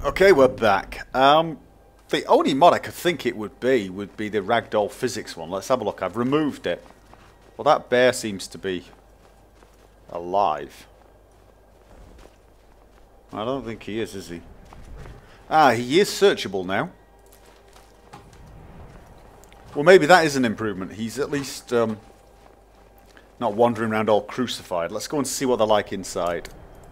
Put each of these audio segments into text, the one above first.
Okay, we're back. The only mod I could think it would be the Ragdoll Physics one. Let's have a look. I've removed it. Well, that bear seems to be alive. I don't think he is he? Ah, he is searchable now. Well, maybe that is an improvement. He's at least not wandering around all crucified. Let's go and see what they're like inside.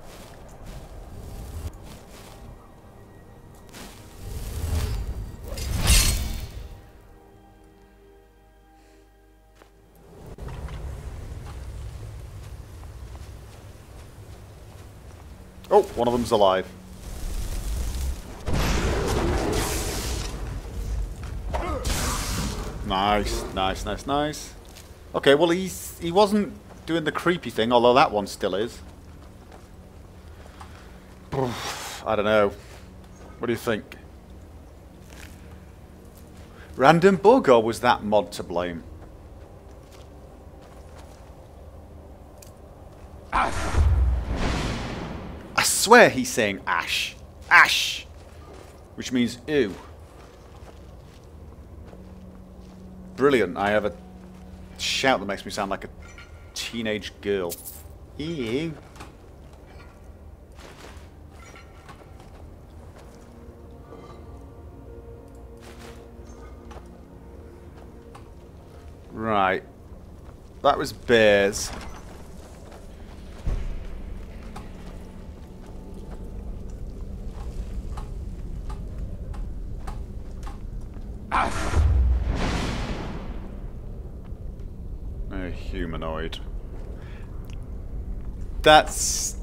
Oh, one of them's alive. Nice, nice, nice, nice. Okay, well he wasn't doing the creepy thing, although that one still is. I don't know. What do you think? Random bug, or was that mod to blame? I swear he's saying ash. Ash! Which means ew. Brilliant. I have a shout that makes me sound like a teenage girl. Ew. Right. That was bears. A humanoid. That's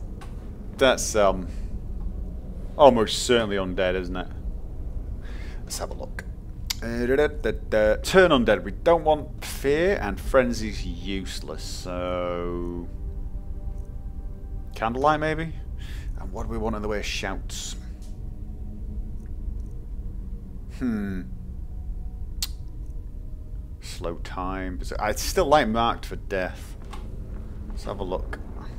almost certainly undead, isn't it? Let's have a look. Turn undead. We don't want fear, and frenzy's useless. So candlelight maybe. And what do we want in the way of shouts? Slow time. I still like marked for death. Let's have a look.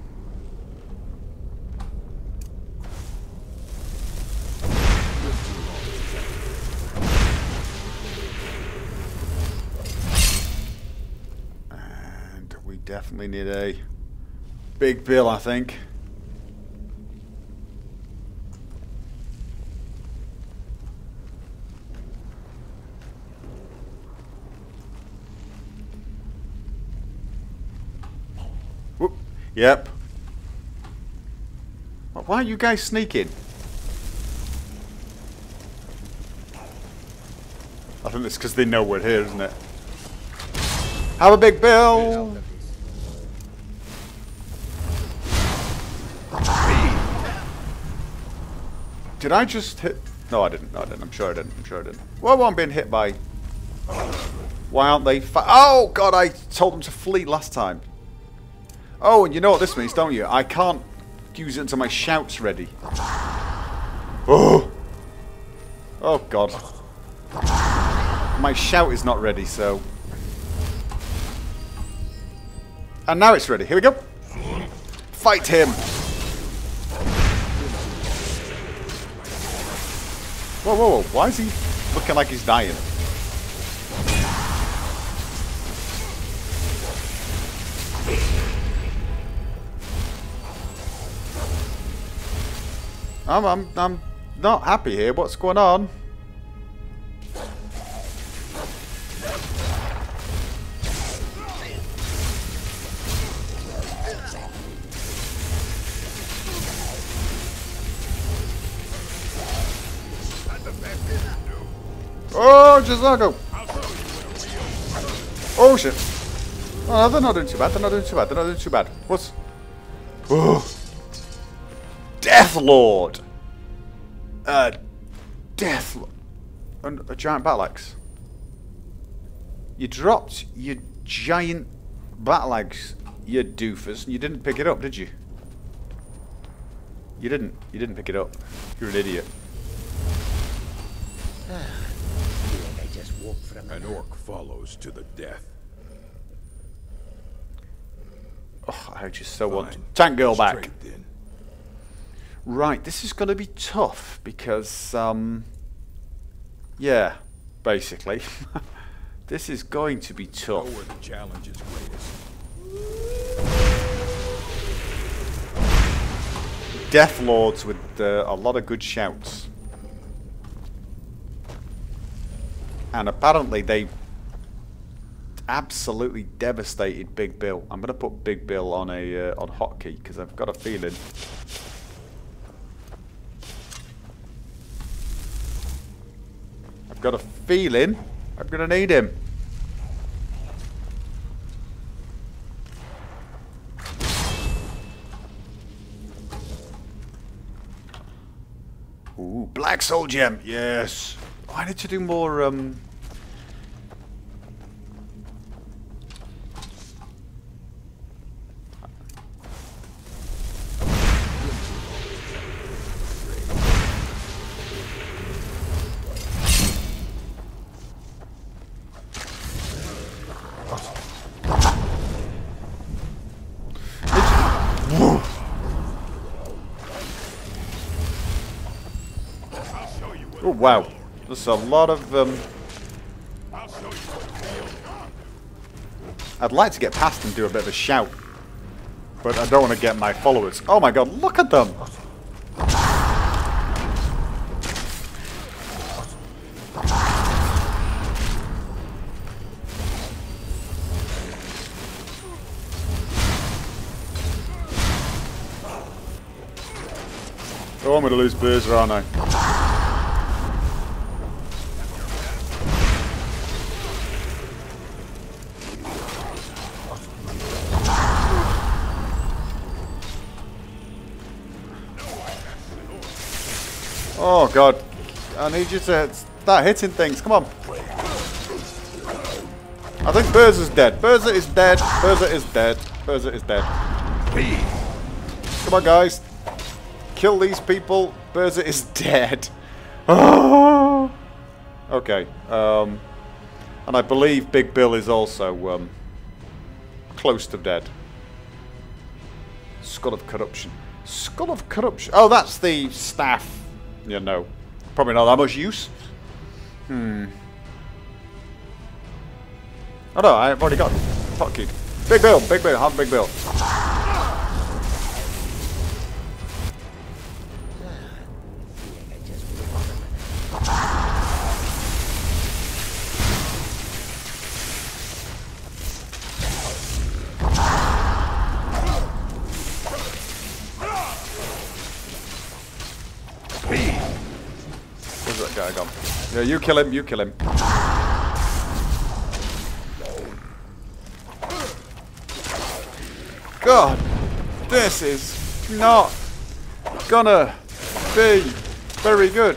And we definitely need a big bill, I think. Yep. Why are you guys sneaking? I think it's because they know we're here, isn't it? Have a big bill! Did I just hit... No, I didn't. No, I didn't. I'm sure I didn't. I'm sure I didn't. Well, I'm being hit by... Why aren't they... Oh, God, I told them to flee last time. Oh, and you know what this means, don't you? I can't use it until my shout's ready. Oh! Oh, God. My shout is not ready, so... And now it's ready. Here we go. Fight him! Whoa, whoa, whoa. Why is he looking like he's dying? I'm not happy here. What's going on? Oh, Jazago! Oh shit! Oh, they're not doing too bad. They're not doing too bad. They're not doing too bad. What's? Oh. Death Lord! Death Lord. And a giant battle axe. You dropped your giant battle axe, you doofus, and you didn't pick it up, did you? You didn't. You didn't pick it up. You're an idiot. An orc follows to the death. Oh, I just so want Tank Girl back. Then. Right, this is going to be tough because, yeah, basically. This is going to be tough. Know where the challenge is greatest. Death Lords with a lot of good shouts. And apparently they absolutely devastated Big Bill. I'm going to put Big Bill on a on hotkey because I've got a feeling. I've got a feeling I'm going to need him. Ooh, Black Soul Gem. Yes. Oh, I need to do more. Oh wow, there's a lot of. I'd like to get past and do a bit of a shout, but I don't want to get my followers. Oh my god, look at them! Oh, I'm going to lose Berser, aren't I? Oh god, I need you to start hitting things, come on. I think Berser's dead. Berser is dead. Berser is dead. Berser is dead. Come on guys. Kill these people. Berser is dead. Okay. And I believe Big Bill is also close to dead. Skull of Corruption. Skull of Corruption. Oh, that's the staff. Yeah, no. Probably not that much use. Oh no, I've already got fuck you. Big Bill, Big Bill, have Big Bill. Where's that guy gone? Yeah, you kill him, you kill him. God, this is not gonna be very good.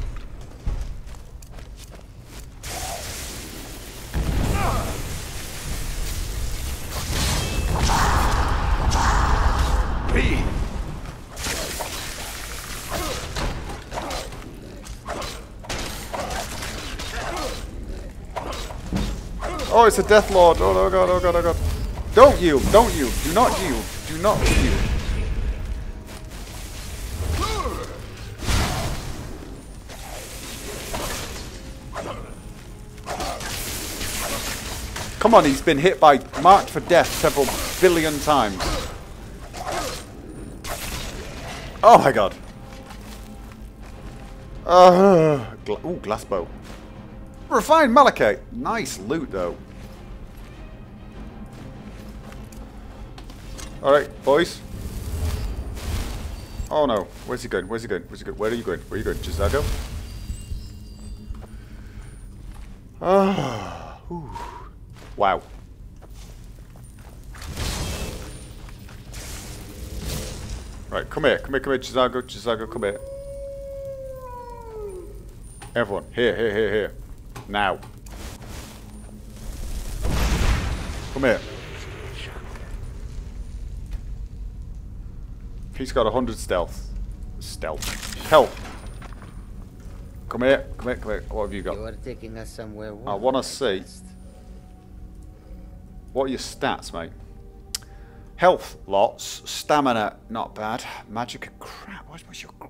Oh, it's a Death Lord. Oh, no, god, oh god, oh god. Don't yield, don't yield. Do not yield. Do not yield. Come on, he's been hit by marked for death several billion times. Oh my god. Ooh, glass bow. Refined malachite. Nice loot though. Alright, boys. Oh no. Where's he going? Where's he going? Where's he going? Where are you going? Where are you going? Chisago? Ah. Wow. Right, come here. Come here, come here, Chisago. Chisago, come here. Everyone. Here, here, here, here. Now. Come here. He's got 100 stealth. Stealth. Help. Come here. Come here. Come here. What have you got? You are taking us somewhere. I want to see. What are your stats, mate? Health, lots. Stamina, not bad. Magic, crap. What's your...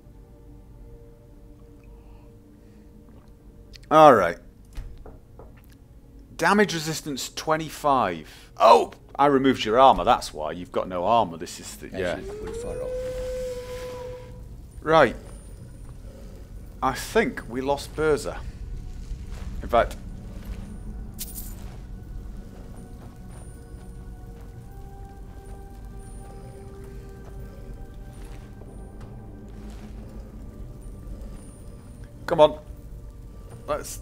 Alright. Damage resistance 25. Oh! I removed your armor, that's why. You've got no armor. This is the... yeah. Will follow. Right. I think we lost Berza. In fact... Come on. Let's...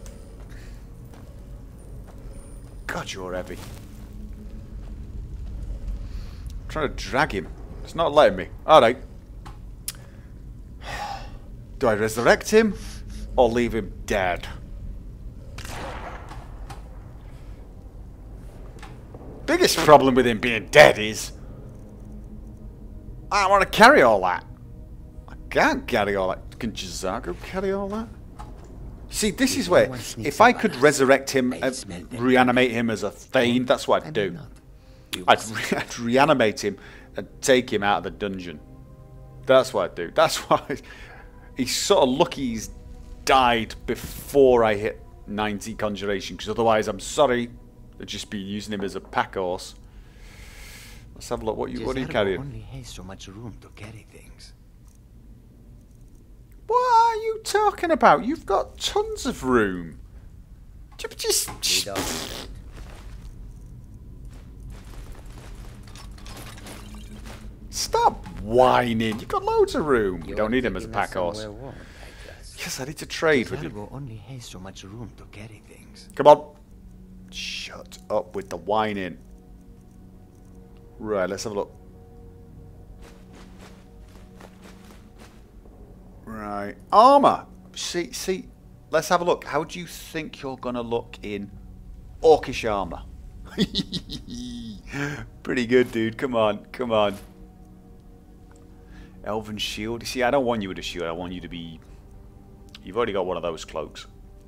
God, you're heavy. I'm trying to drag him. It's not letting me. Alright. Do I resurrect him or leave him dead? Biggest problem with him being dead is I don't want to carry all that. I can't carry all that. Can J'zargo carry all that? See, this is where, if I could resurrect him, reanimate him as a Thane, that's what I'd do. I'd reanimate him and take him out of the dungeon. That's what I'd do. That's why he's sort of lucky he's died before I hit 90 conjuration, because otherwise, I'm sorry, I'd just be using him as a pack horse. Let's have a look. What are you carrying? Only has so much room to carry things. What are you talking about? You've got tons of room. Just... Stop whining. You've got loads of room. You don't need him as a pack horse. Yes, I need to trade with you. Only has so much room to carry things. Come on. Shut up with the whining. Right, let's have a look. Right. Armor. See, let's have a look. How do you think you're going to look in orcish armor? Pretty good, dude. Come on, come on. Elven shield. See, I don't want you with a shield. I want you to be... You've already got one of those cloaks.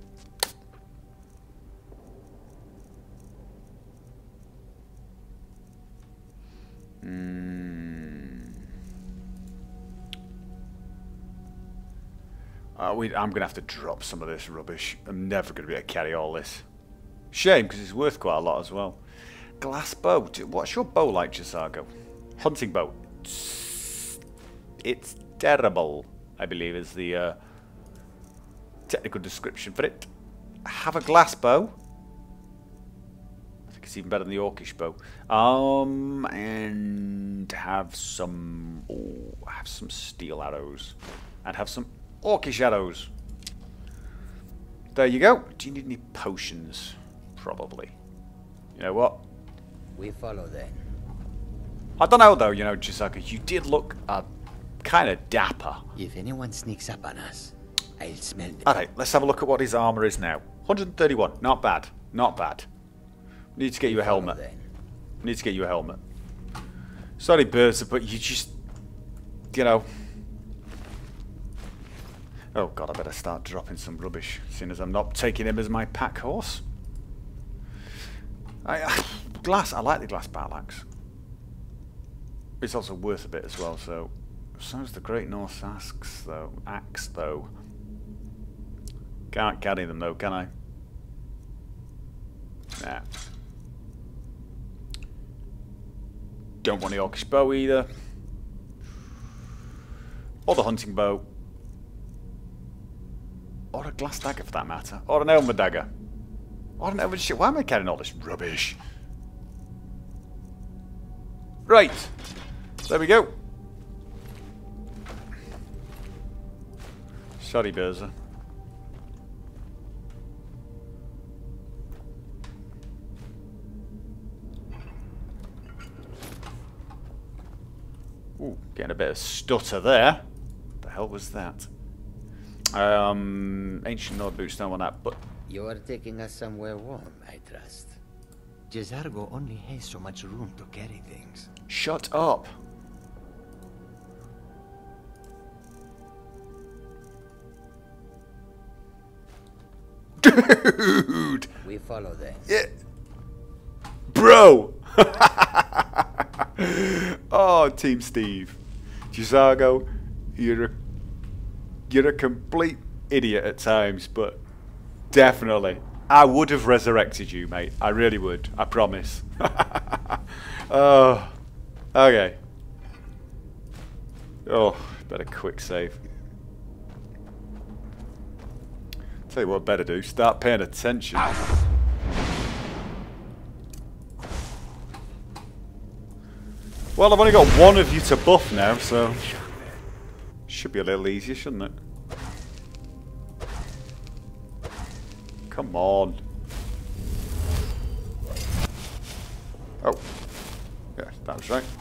I'm going to have to drop some of this rubbish. I'm never going to be able to carry all this. Shame, because it's worth quite a lot as well. Glass bow. What's your bow like, J'zargo? Hunting bow. It's terrible, I believe, is the technical description for it. Have a glass bow. I think it's even better than the orcish bow. And have some... Oh, have some steel arrows. And have some orcish arrows. There you go. Do you need any potions? Probably. You know what? We follow then. I don't know though, you know, J'zargo, you did look kind of dapper. If anyone sneaks up on us, I'll smell them. Alright, let's have a look at what his armor is now. 131. Not bad. Not bad. Need to get you a helmet. Need to get you a helmet. Sorry, Berza, but you just... You know... Oh god, I better start dropping some rubbish, seeing as I'm not taking him as my pack horse. Glass, I like the glass battle axe. It's also worth a bit as well, so... So is the Great North axe, though. Can't carry them, though, can I? Nah. Don't want the orcish bow, either. Or the hunting bow. Or a glass dagger, for that matter. Or an elven dagger. Or an elven shit. Why am I carrying all this rubbish? Right. There we go. Sorry, Berza. Ooh, getting a bit of stutter there. What the hell was that? Ancient Nord boots, don't want that, but... You are taking us somewhere warm, I trust. J'zargo only has so much room to carry things. Shut up. Dude! We follow them. Yeah. Bro! Oh, Team Steve. J'zargo, you're a complete idiot at times, but definitely. I would have resurrected you, mate. I really would. I promise. Oh, okay. Oh, better quick save. Tell you what I better do. Start paying attention. Well, I've only got one of you to buff now, so should be a little easier, shouldn't it? Come on. Oh. Yeah, that was right.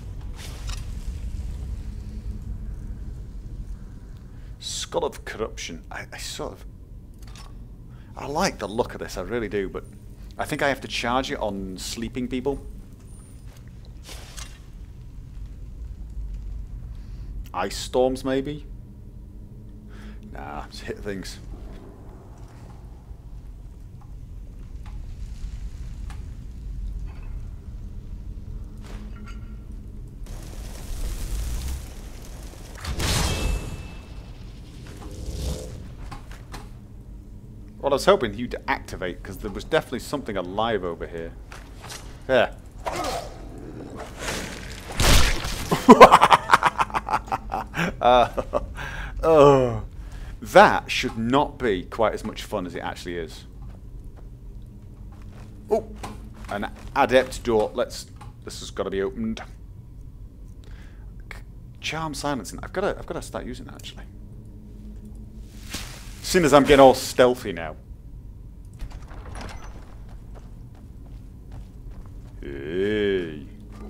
Skull of Corruption. I like the look of this, I really do, but I think I have to charge it on sleeping people. Ice storms, maybe? Nah, just hit things. Well, I was hoping you'd activate, because there was definitely something alive over here. There. Oh, that should not be quite as much fun as it actually is. Oh, an adept door. This has got to be opened. Charm silencing. I've got to start using that actually. As soon as I'm getting all stealthy now. Hey.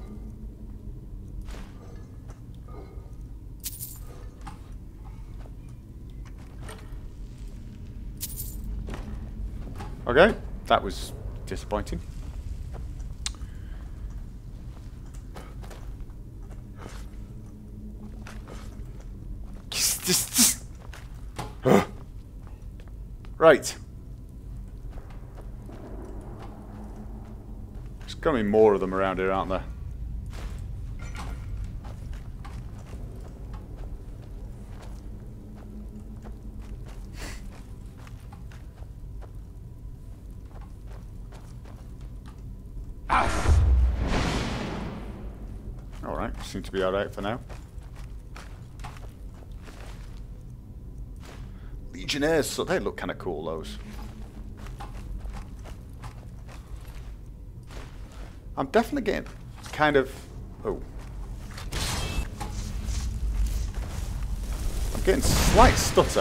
Okay, that was disappointing. Right. There's going to be more of them around here, aren't there? Alright, seem to be alright for now. Legionnaires, so they look kind of cool, those. I'm definitely getting kind of... Oh. I'm getting slight stutter.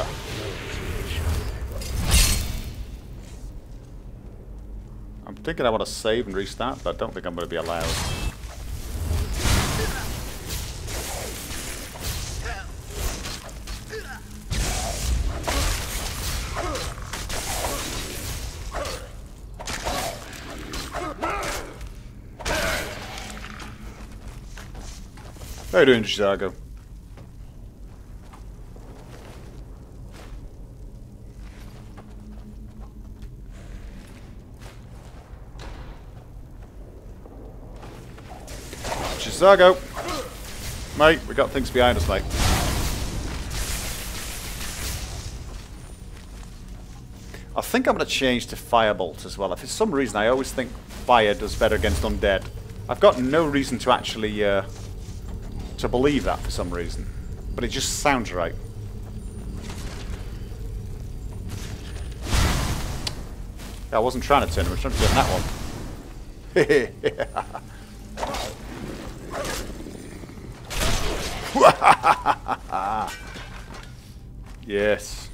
I'm thinking I want to save and restart, but I don't think I'm going to be allowed. How are you doing, J'zargo? J'zargo! Mate, we got things behind us, mate. I think I'm going to change to Firebolt as well. If for some reason I always think fire does better against undead. I've got no reason to actually... to believe that for some reason. But it just sounds right. Yeah, I wasn't trying to turn him, I was trying to turn that one. Yes.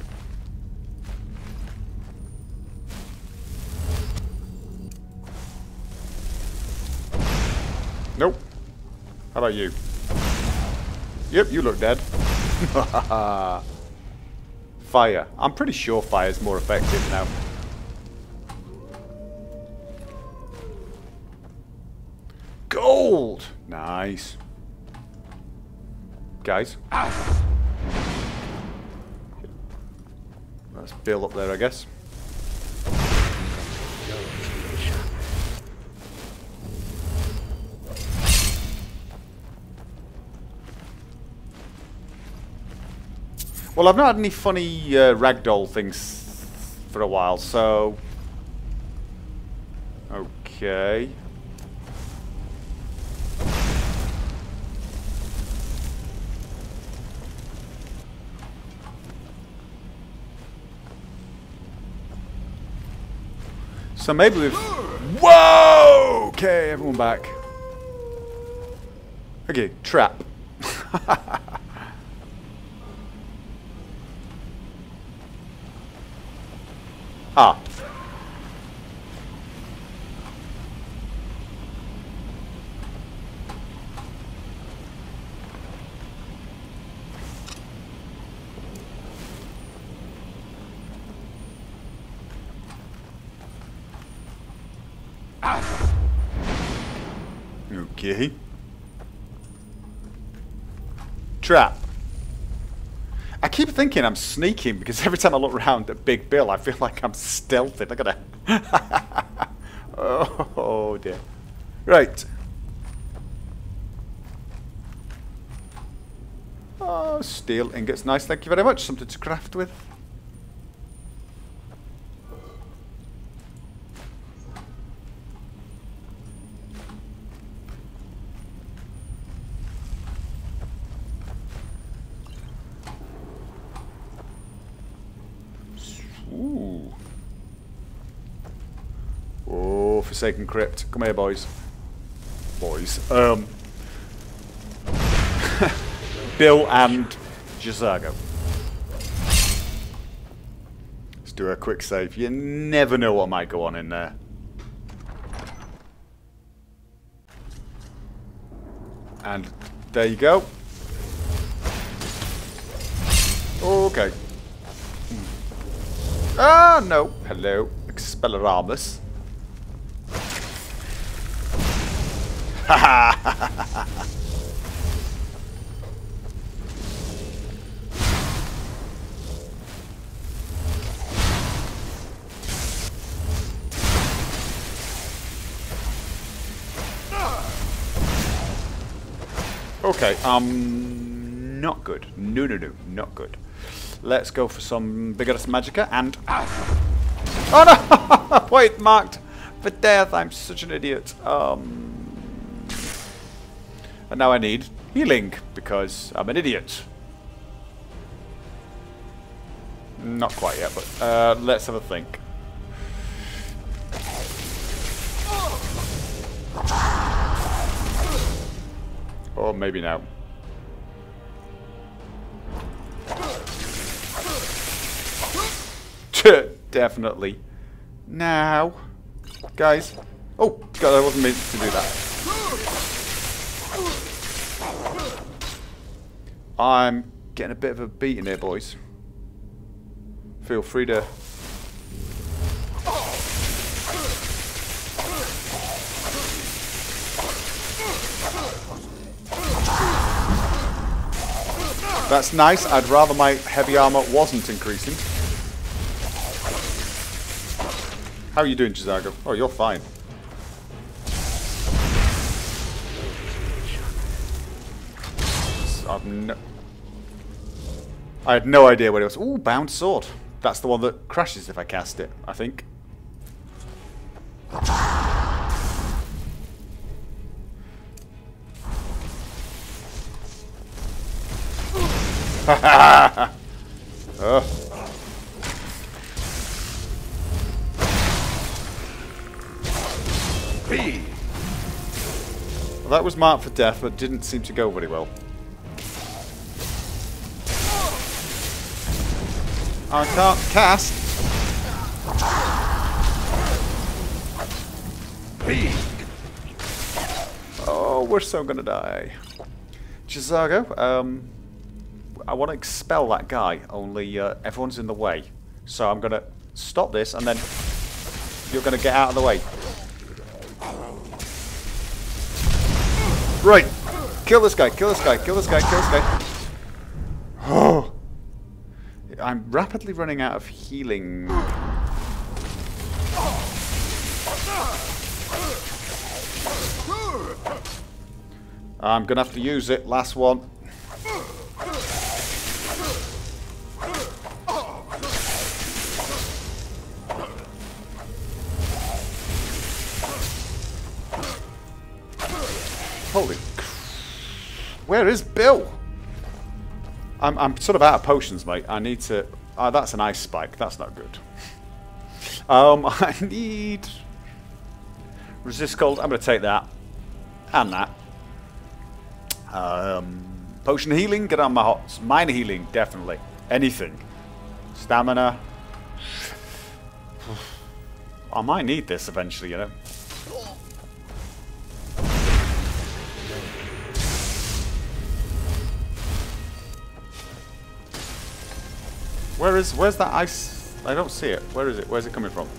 Nope. How about you? Yep, you look dead. Fire. I'm pretty sure fire is more effective now. Gold! Nice. Guys. Let's build up there, I guess. Well, I've not had any funny ragdoll things for a while, so... Okay. So maybe we've... Whoa! Okay, everyone back. Okay, trap. Ah. Okay. Trap. I keep thinking I'm sneaking because every time I look around at Big Bill, I feel like I'm stealthing. Look at that. Oh dear. Right. Oh, steel ingots. Nice, thank you very much. Something to craft with. Ooh. Oh, Forsaken Crypt. Come here, boys. Boys. Bill and J'zargo. Let's do a quick save. You never know what might go on in there. And there you go. Okay. Ah, no. Hello. Expelliarmus. Okay, not good. No, not good. Let's go for some Vigorous Magicka and... Oh no! Wait, marked for death. I'm such an idiot. And now I need healing because I'm an idiot. Not quite yet, but let's have a think. Or maybe now. Definitely. Now. Guys. Oh, God, I wasn't meant to do that. I'm getting a bit of a beating here, boys. Feel free to... That's nice. I'd rather my heavy armor wasn't increasing. How are you doing, J'zargo? Oh, you're fine. I had no idea what it was. Ooh, bound sword. That's the one that crashes if I cast it, I think. Well, that was marked for death, but didn't seem to go very well. I can't cast. Oh, we're so gonna die. J'zargo, I want to expel that guy, only everyone's in the way. So I'm gonna stop this, and then you're gonna get out of the way. Right. Kill this guy, kill this guy, kill this guy, kill this guy. Oh. I'm rapidly running out of healing. I'm gonna have to use it. Last one. Holy... Where is Bill? I'm sort of out of potions, mate. I need to... that's an ice spike. That's not good. I need... Resist cold. I'm going to take that. And that. Potion healing. Get on my hots. Minor healing. Definitely. Anything. Stamina. I might need this eventually, you know. Where's that ice? I don't see it. Where is it? Where's it coming from?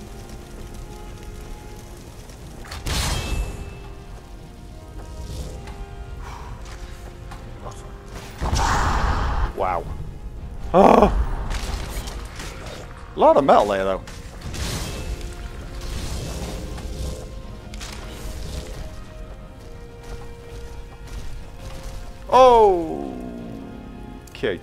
Wow. Oh. A lot of metal there, though. Oh. Okay.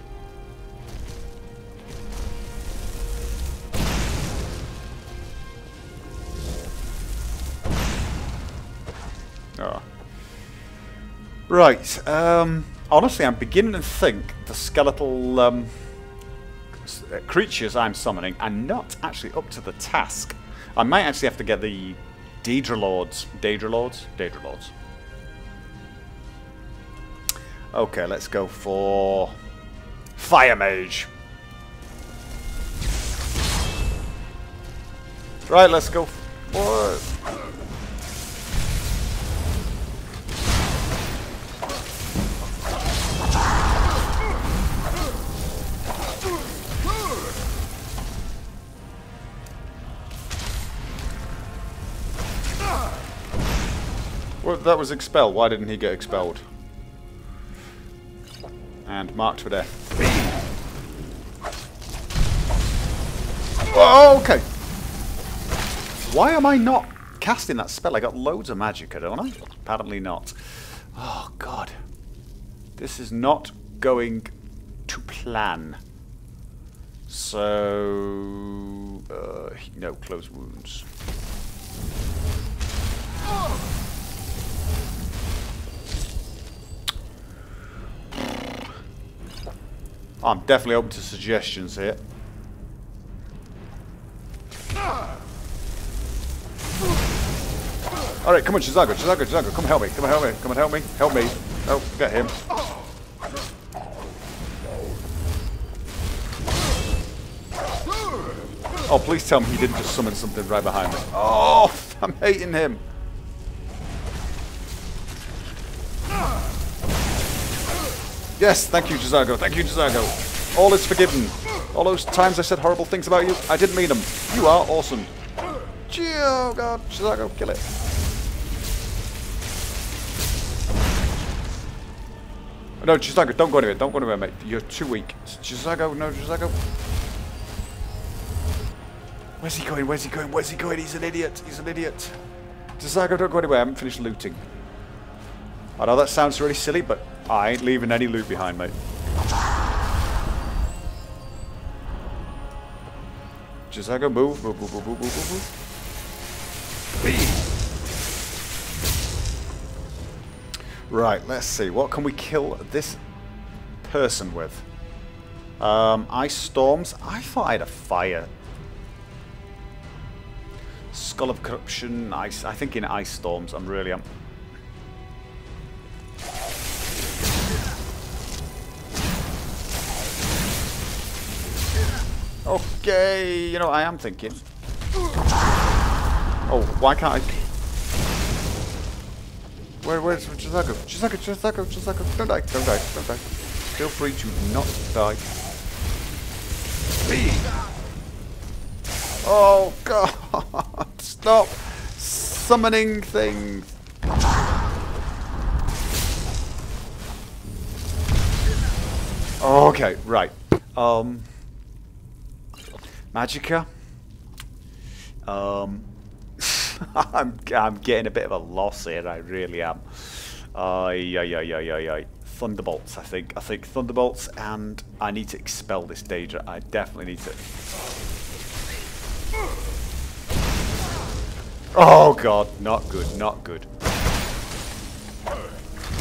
Oh. Right. Honestly, I'm beginning to think the skeletal creatures I'm summoning are not actually up to the task. I might actually have to get the Daedra Lords. Daedra Lords? Daedra Lords. Okay, let's go for Fire Mage. Right, let's go for... Well, that was expelled. Why didn't he get expelled? And marked for death. Oh, okay. Why am I not casting that spell? I got loads of magicka, don't I? Apparently not. Oh, God. This is not going to plan. So... no, close wounds. I'm definitely open to suggestions here. Alright, come on, Chisago, Chisago, come help me, come help me, come and help me, help me. Oh, get him. Oh, please tell me he didn't just summon something right behind me. Oh, I'm hating him. Yes, thank you, Chisago. Thank you, Chisago. All is forgiven. All those times I said horrible things about you, I didn't mean them. You are awesome. Oh, God. Chisago, kill it. No, Chisago, don't go anywhere. Don't go anywhere, mate. You're too weak. Chisago, no, Chisago. Where's he going? Where's he going? Where's he going? He's an idiot. He's an idiot. Chisago, don't go anywhere. I haven't finished looting. I know that sounds really silly, but I ain't leaving any loot behind, mate. Chisago, move, move, move, move, move, move, move. Right, let's see. What can we kill this person with? Ice storms. I thought I had a fire. Skull of corruption. Ice. I think in ice storms. I'm really. Okay, you know, I am thinking. Oh, why can't I... Where's Chisago? Chisago, Chisago, Chisago. Don't die, don't die, don't die. Feel free to not die. Oh, God. Stop summoning things. Okay, right. Magicka. I'm getting a bit of a loss here. I really am. Thunderbolts. I think Thunderbolts, and I need to expel this Daedra. I definitely need to. Oh God, not good, not good.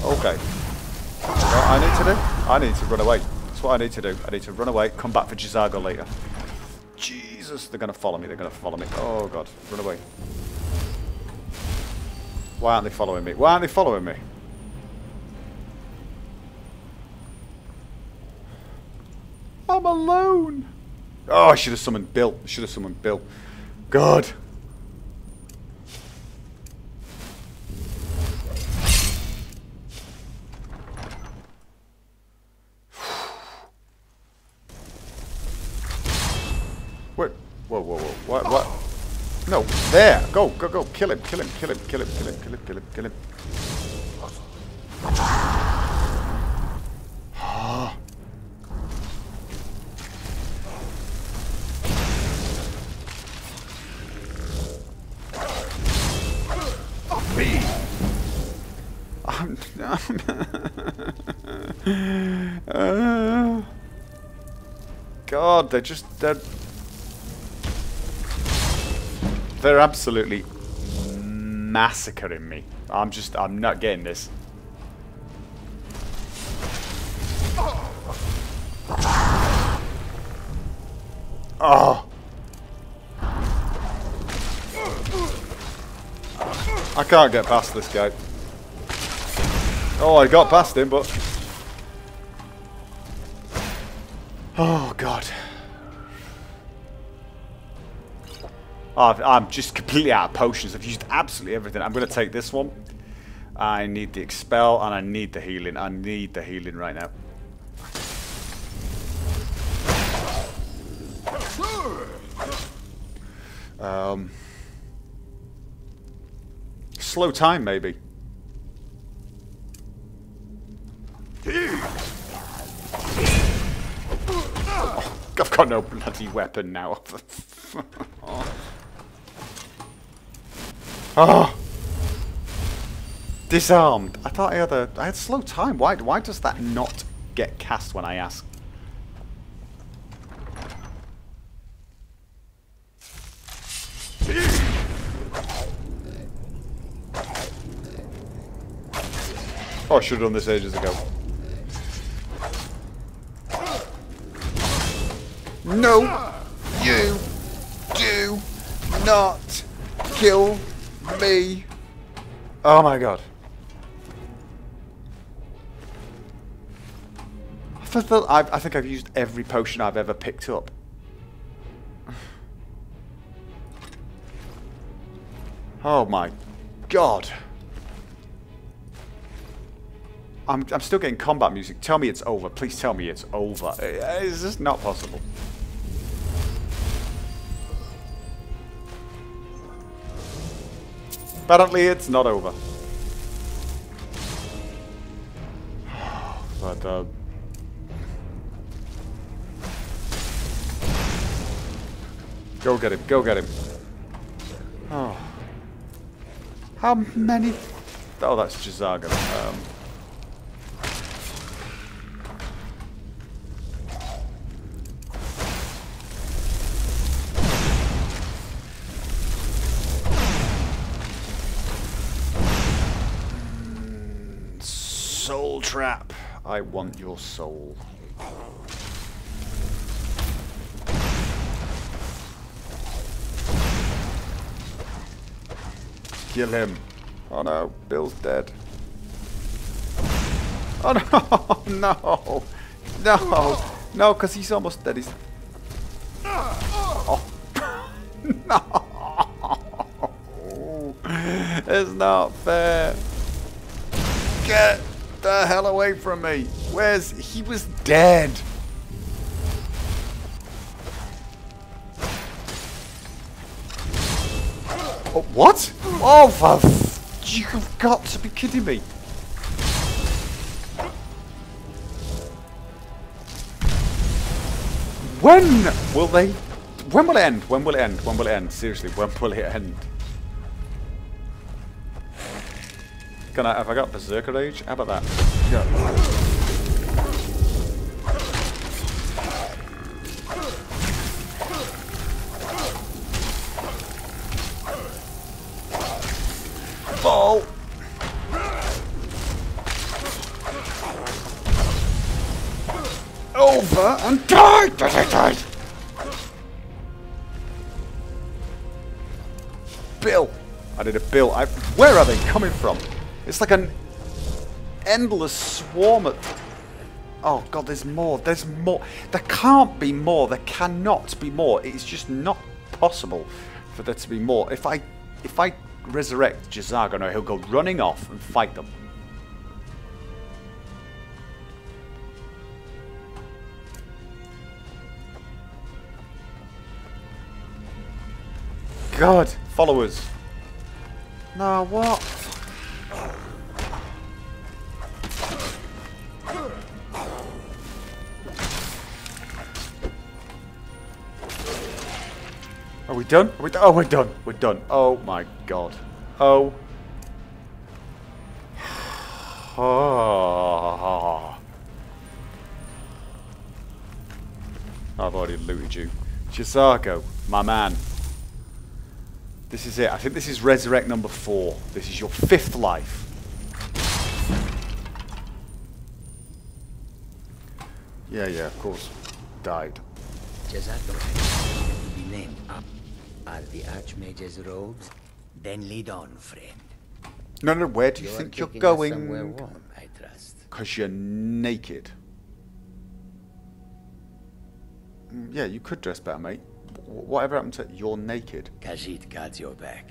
Okay. What I need to do? I need to run away. That's what I need to do. I need to run away, come back for J'zargo later. Jesus, they're going to follow me. They're going to follow me. Oh, God. Run away. Why aren't they following me? Why aren't they following me? I'm alone. Oh, I should have summoned Bill. I should have summoned Bill. God. What? Whoa, whoa, whoa. What? No, there. Go, go, go. Kill him, kill him, kill him, kill him, kill him, kill him, kill him, kill him. God, they're absolutely massacring me. I'm not getting this. Oh. I can't get past this guy. Oh, I got past him, but... Oh, God. Oh, I'm just completely out of potions. I've used absolutely everything. I'm going to take this one. I need the Expel, and I need the healing. I need the healing right now. Slow time, maybe. Oh, I've got no bloody weapon now. Oh. Disarmed. I thought I had slow time. Why does that not get cast when I ask? Oh, I should have done this ages ago. No! You do not kill me! Oh my God. I think I've used every potion I've ever picked up. Oh my God. I'm still getting combat music. Tell me it's over. Please tell me it's over. Is this not possible? Apparently it's not over. But, go get him. Go get him. Oh. How many... Oh, that's J'zargo. Soul trap. I want your soul. Kill him. Oh no, Bill's dead. Oh no, no, no, no, because he's almost dead. He's... Oh. No. It's not fair. Get the hell away from me. He was dead. Oh, what? Oh, you've got to be kidding me. When will they... When will it end? When will it end? When will it end? Seriously, when will it end? Have I got Berserker Rage? How about that? Yeah. Ball. over and die! Die! Bill! I did a Bill. Where are they coming from? It's like an endless swarm of... Oh god, there's more. There's more. There can't be more. There cannot be more. It's just not possible for there to be more. If I resurrect J'zargo now, he'll go running off and fight them. God, followers. No, what? Are we done? Are we done? Oh, we're done. We're done. Oh my god. Oh. Oh. I've already looted you. J'zargo, my man. This is it. I think this is resurrect number 4. This is your 5th life. Yeah, of course. Died. J'zargo will be named up. Are the Archmage's robes? Then lead on, friend. No, where do you think you're going? Somewhere warm, I trust. Because you're naked. Yeah, you could dress better, mate. Whatever happened to you're naked? Khajiit got your back.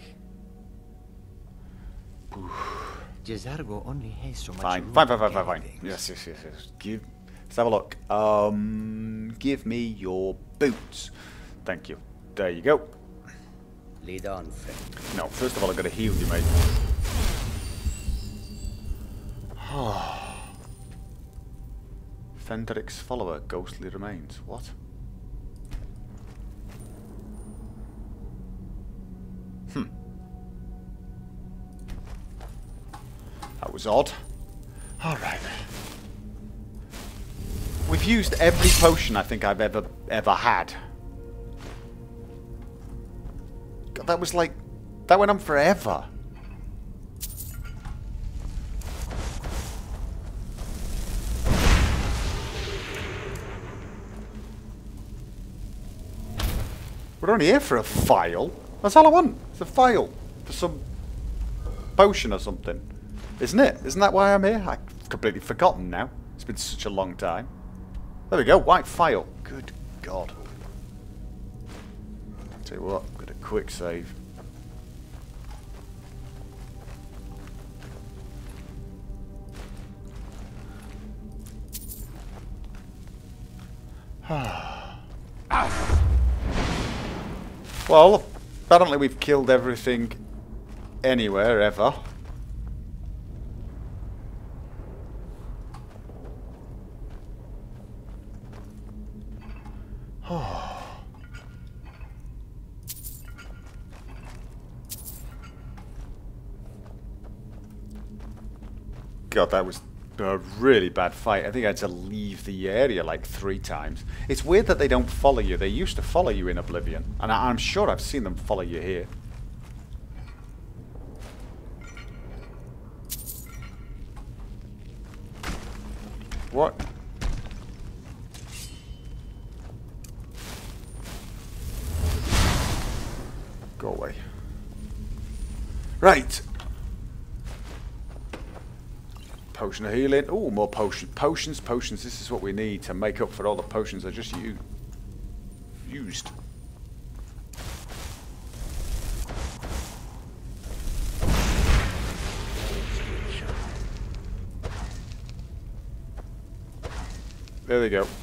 J'zargo only has so much Fine. Yes. Let's have a look. Give me your boots. Thank you. There you go. Lead on, friend. No, first of all, I've got to heal you, mate. Fenderic's follower, ghostly remains. What? That was odd. Alright. We've used every potion I think I've ever had. God, that was like... That went on forever. We're only here for a file. That's all I want. It's a file for some potion or something. Isn't it? Isn't that why I'm here? I've completely forgotten now. It's been such a long time. There we go. White file. Good God. Tell you what, I'm going to quick save. Well, apparently we've killed everything anywhere, ever. God, that was a really bad fight. I think I had to leave the area like 3 times. It's weird that they don't follow you. They used to follow you in Oblivion. And I'm sure I've seen them follow you here. What? Go away. Right. Potion of healing. Oh, more potion. Potions. This is what we need to make up for all the potions I just used. There they go.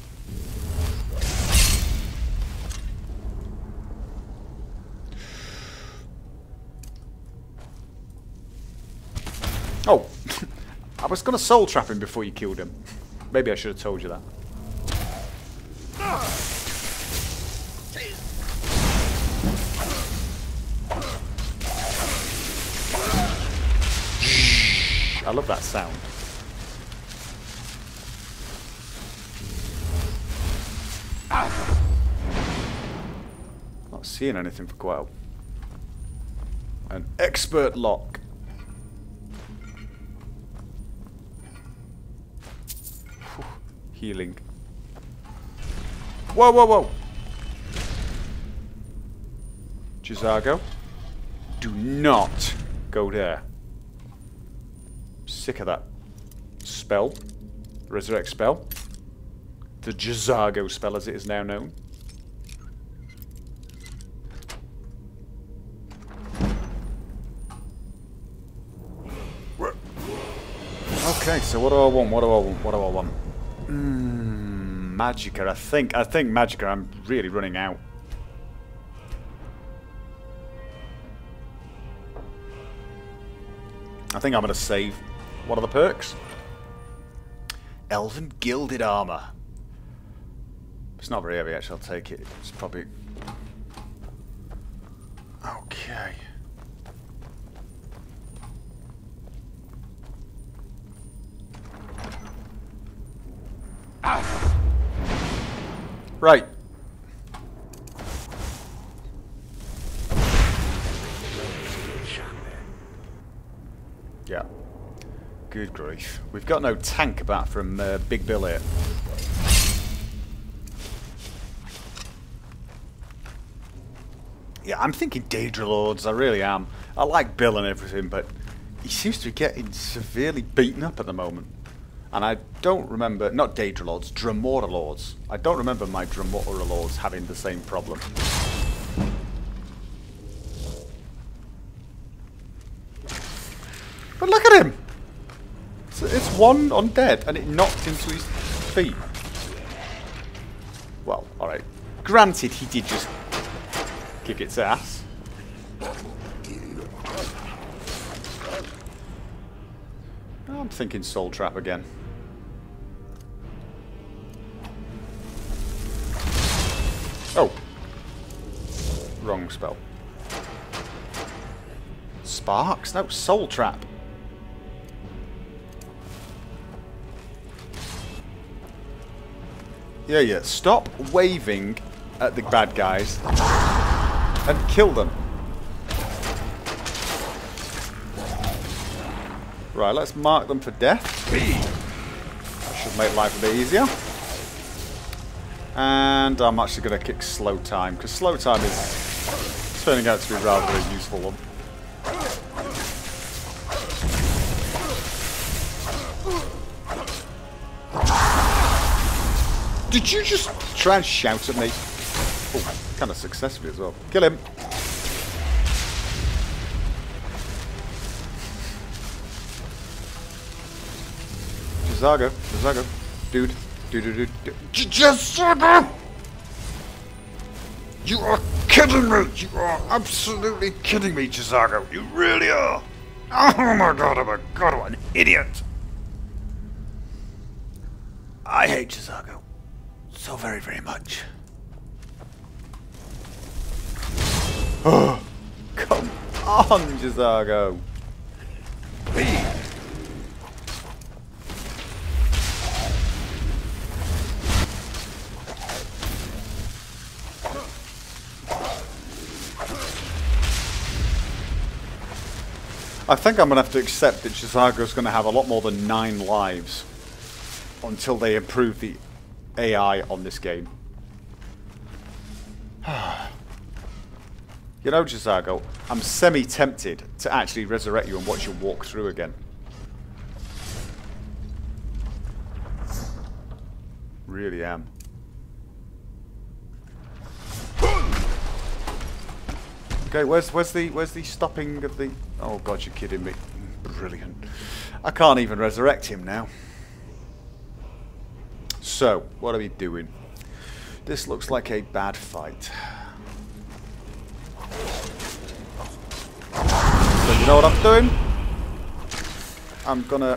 Oh. I was going to soul trap him before you killed him. Maybe I should have told you that. I love that sound. Not seeing anything for quite a while. An expert lock. Healing. Whoa, whoa, whoa. J'zargo. Do not go there. Sick of that spell. Resurrect spell. The J'zargo spell as it is now known. Okay, so what do I want? What do I want? What do I want? Magicka, I think Magicka, I'm really running out. I think I'm going to save one of the perks. Elven Gilded Armor. It's not very heavy, actually. I'll take it. It's probably... Okay. Right. Yeah. Good grief. We've got no tank apart from Big Bill here. Yeah, I'm thinking Daedra Lords. I really am. I like Bill and everything, but he seems to be getting severely beaten up at the moment. And I don't remember, not Daedra Lords, Dremora Lords. I don't remember my Dremora Lords having the same problem. But look at him! It's one undead, and it knocked into his feet. Well, alright. Granted, he did just kick its ass. I'm thinking Soul Trap again. Oh. Wrong spell. Sparks? No, Soul Trap. Yeah. Stop waving at the bad guys and kill them. Right, let's mark them for death. That should make life a bit easier. And I'm actually going to kick Slow Time, because Slow Time is turning out to be rather a useful one. Did you just try and shout at me? Oh, kind of successfully as well. Kill him. J'zargo, dude. J'zargo! You are kidding me! You are absolutely kidding me, J'zargo! You really are! Oh my god, what an idiot! I hate J'zargo so very, very much. Oh, come on, J'zargo! I think I'm going to have to accept that J'zargo's going to have a lot more than 9 lives until they improve the AI on this game. You know, J'zargo, I'm semi-tempted to actually resurrect you and watch you walk through again. Really am. Okay, where's the stopping of the... Oh god, you're kidding me. Brilliant. I can't even resurrect him now. So, what are we doing? This looks like a bad fight. So you know what I'm doing? I'm gonna...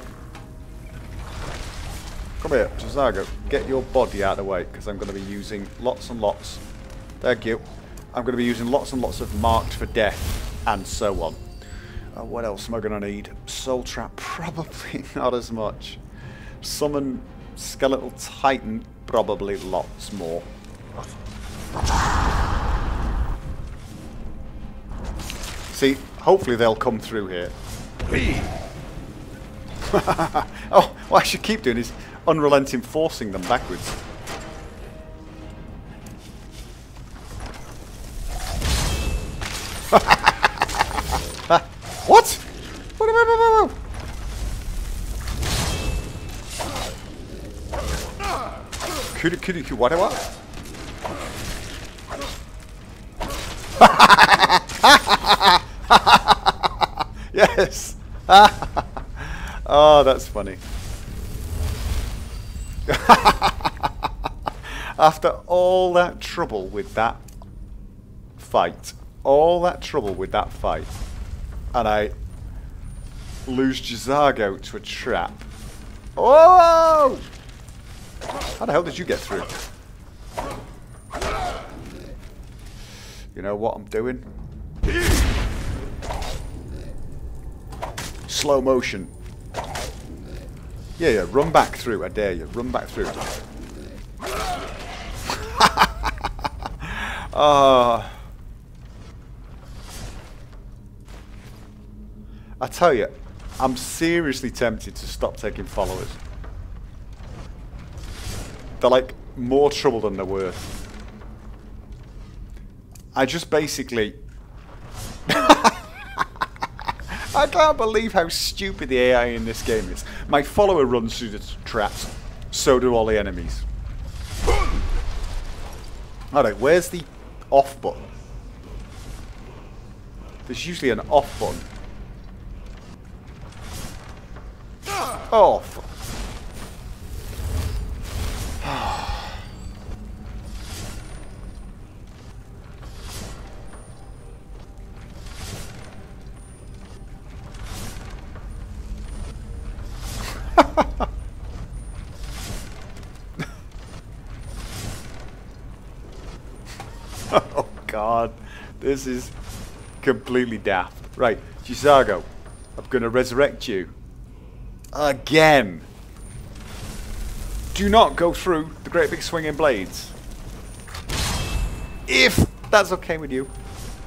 Come here, J'zargo. Get your body out of the way, because I'm going to be using lots and lots. Thank you. I'm going to be using lots and lots of marked for death, and so on. What else am I going to need? Soul Trap, probably not as much. Summon Skeletal Titan, probably lots more. See, hopefully they'll come through here. Oh, what I should keep doing is unrelenting forcing them backwards. what? Yes. Oh, that's funny. After all that trouble with that fight, and I lose J'zargo to a trap. Oh! How the hell did you get through? You know what I'm doing? Slow motion. Yeah, run back through. I dare you. Run back through. I tell you, I'm seriously tempted to stop taking followers. They're like more trouble than they're worth. I just basically... I can't believe how stupid the AI in this game is. My follower runs through the traps, so do all the enemies. Alright, where's the off button? There's usually an off button. Oh, fuck. Oh god, this is completely daft. Right, J'zargo, I'm gonna resurrect you. Again! Do not go through the great big swinging blades. If that's okay with you.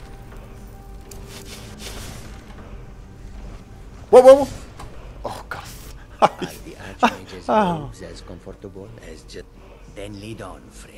Whoa, whoa, whoa! Oh god. Are the Archmage's robes as comfortable as just... Then lead on, friend.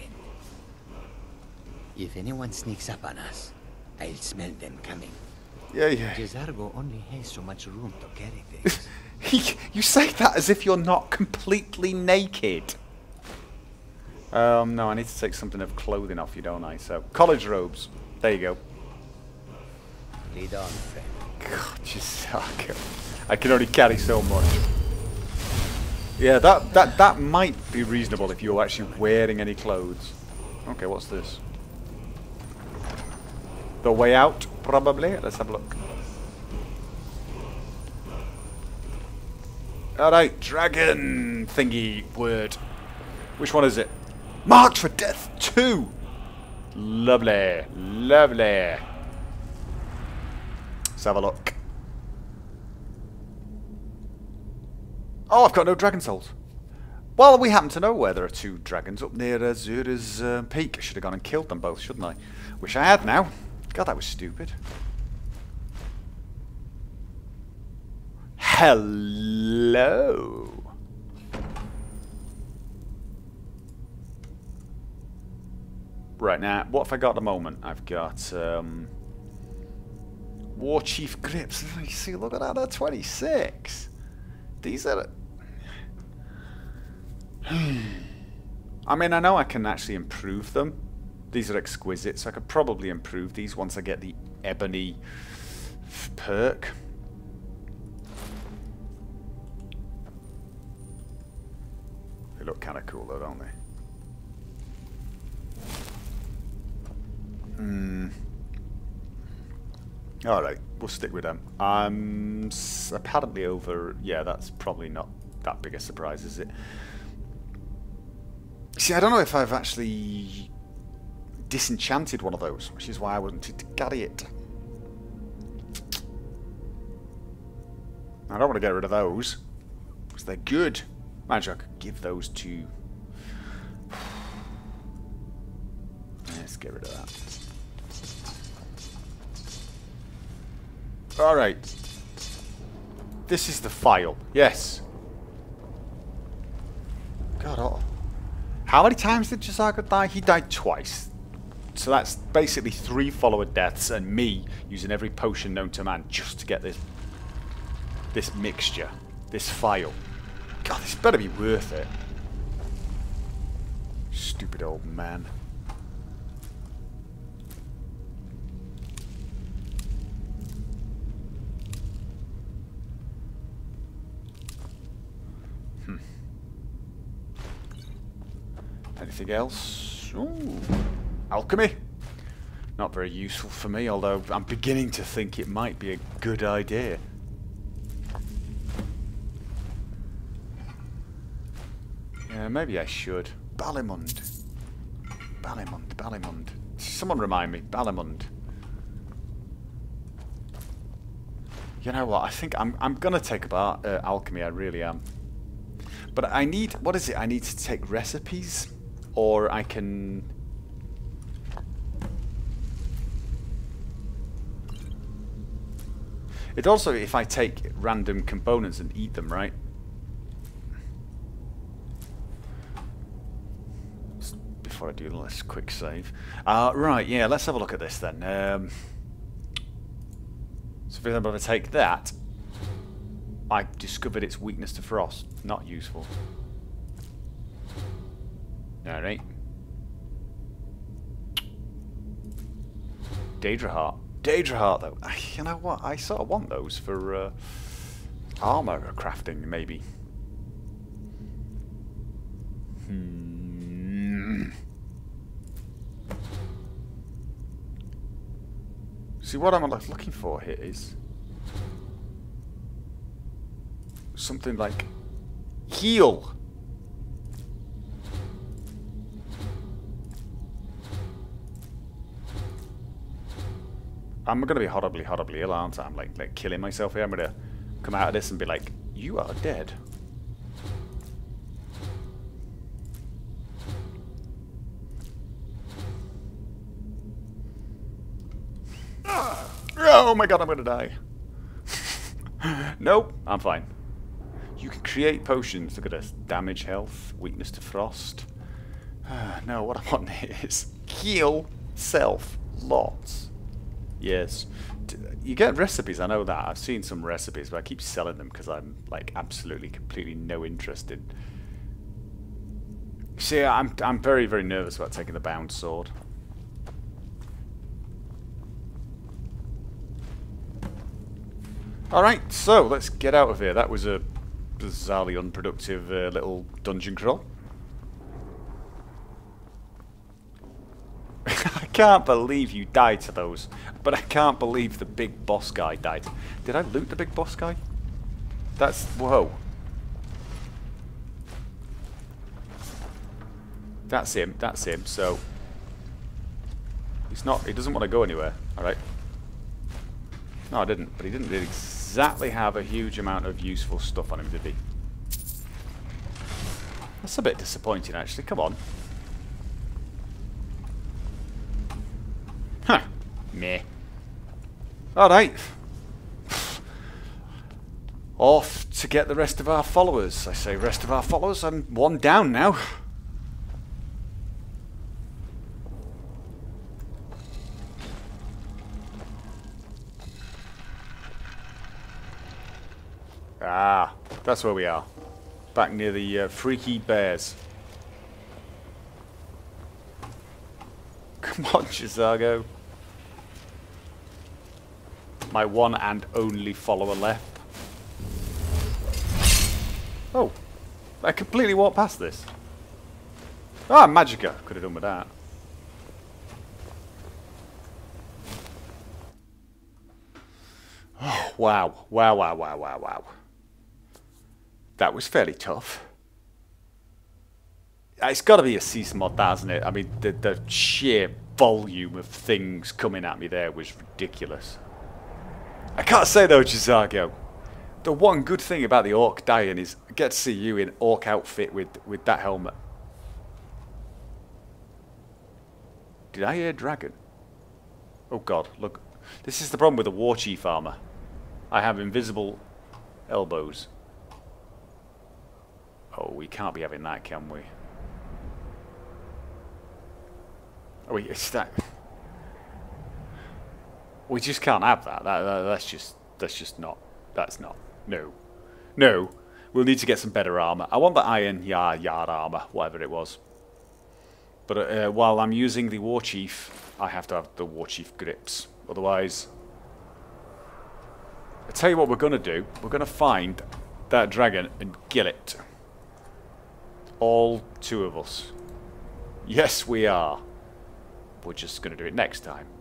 If anyone sneaks up on us, I'll smell them coming. Yeah. J'zargo only has so much room to carry things. You say that as if you're not completely naked. No, I need to take something of clothing off you, don't I? So, college robes. There you go. Lead on, friend. God, J'zargo. I can only carry so much. Yeah, that might be reasonable if you're actually wearing any clothes. Okay, what's this? The way out, probably. Let's have a look. Alright, dragon thingy word. Which one is it? Marked for death 2! Lovely, lovely. Let's have a look. Oh, I've got no dragon souls. Well, we happen to know where there are 2 dragons up near Azura's peak. I should have gone and killed them both, shouldn't I? Wish I had now. God, that was stupid. Hello. Right, now, what have I got at the moment? I've got War Chief Grips. You see, look at that, they're 26. These are... I mean, I know I can actually improve them. These are exquisite, so I could probably improve these once I get the ebony perk. They look kind of cool though, don't they? Alright, we'll stick with them. Apparently over... Yeah, that's probably not that big a surprise, is it? See, I don't know if I've actually disenchanted one of those, which is why I wanted to carry it. I don't want to get rid of those, because they're good. Imagine I could give those to... Let's get rid of that. Alright. This is the file. Yes. God, oh. How many times did J'zargo die? He died twice. So that's basically 3 follower deaths and me using every potion known to man just to get this mixture, this file. God, this better be worth it. Stupid old man. Anything else? Ooh, alchemy. Not very useful for me, although I'm beginning to think it might be a good idea. Yeah, maybe I should. Balimund. Balimund. Someone remind me. Balimund. You know what? I think I'm gonna take about alchemy. I really am. But I need. What is it? I need to take recipes, or I can. It also, if I take random components and eat them, right? Before I do this quick save. Right, yeah, let's have a look at this then. So for example, if I take that, I've discovered its weakness to frost. Not useful. Alright. Daedra Heart. Daedra Heart, though. You know what? I sort of want those for armor crafting, maybe. See, what I'm looking for here is something like heal. I'm gonna be horribly ill, aren't I? I'm like killing myself here. I'm gonna come out of this and be like, you are dead. Oh my god, I'm gonna die. Nope, I'm fine. You can create potions. Look at this. Damage, health, weakness to frost. No, what I want is heal self. Lots. Yes. You get recipes, I know that. I've seen some recipes, but I keep selling them because I'm like absolutely, completely no interest in. See, I'm very, very nervous about taking the bound sword. Alright, so let's get out of here. That was a bizarrely unproductive little dungeon crawl. I can't believe you died to those, but I can't believe the big boss guy died. Did I loot the big boss guy? That's... whoa. That's him, so... He's not... he doesn't want to go anywhere, alright? No, I didn't, but he didn't exactly have a huge amount of useful stuff on him, did he? That's a bit disappointing, actually. Come on. Huh. Meh. Alright. Off to get the rest of our followers. I say rest of our followers. I'm one down now. Ah, that's where we are. Back near the freaky bears. Come on, J'zargo. My one and only follower left. Oh, I completely walked past this. Ah, Magicka. Could have done with that. Oh, wow. Wow. That was fairly tough. It's got to be a cease mod, hasn't it? I mean, the sheer volume of things coming at me there was ridiculous. I can't say though, J'zargo, the one good thing about the orc dying is I get to see you in orc outfit with that helmet. Did I hear dragon? Oh god, look. This is the problem with the war chief armor. I have invisible elbows. Oh, we can't be having that, can we? Oh, it's that. We just can't have that. That's just not. That's not. No. No. We'll need to get some better armor. I want the iron yard armor, whatever it was. But while I'm using the War Chief, I have to have the War Chief grips. Otherwise... I'll tell you what we're going to do. We're going to find that dragon and kill it. All 2 of us. Yes, we are. We're just going to do it next time.